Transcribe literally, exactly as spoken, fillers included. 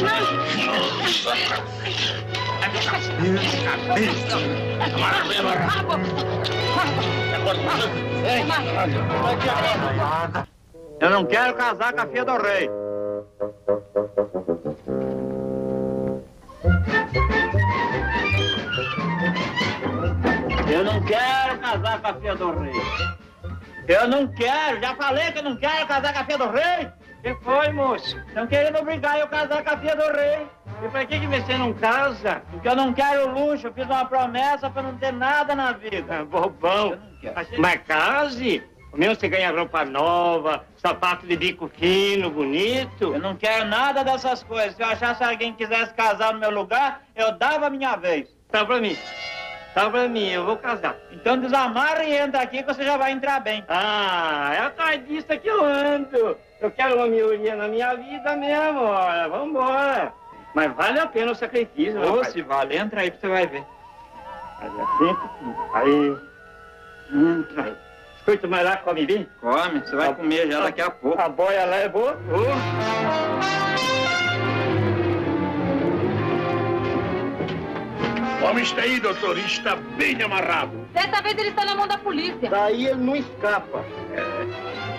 Eu não quero casar com a filha do rei. Eu não quero casar com a filha do rei. Eu não quero, já falei que eu não quero casar com a filha do rei. Que foi, moço? Estão querendo obrigar eu a casar com a filha do rei. E por que que você não casa? Porque eu não quero luxo, eu fiz uma promessa pra não ter nada na vida. É bobão. Mas case. O meu você ganha roupa nova, sapato de bico fino, bonito. Eu não quero nada dessas coisas. Se eu achasse que alguém quisesse casar no meu lugar, eu dava a minha vez. Tá pra mim. Tá pra mim, eu vou casar. Então desamarra e entra aqui que você já vai entrar bem. Ah, é atrás disso que eu ando. Eu quero uma melhoria na minha vida mesmo, olha, vambora. Mas vale a pena o sacrifício, né? Ô, se vale, entra aí que você vai ver. Aí, aí, entra aí. Escuta, mas lá come bem? Come, você vai a, comer já a, daqui a pouco. A boia lá é boa? Oh. O homem está aí, doutor, e está bem amarrado. Dessa vez ele está na mão da polícia. Daí ele não escapa. É.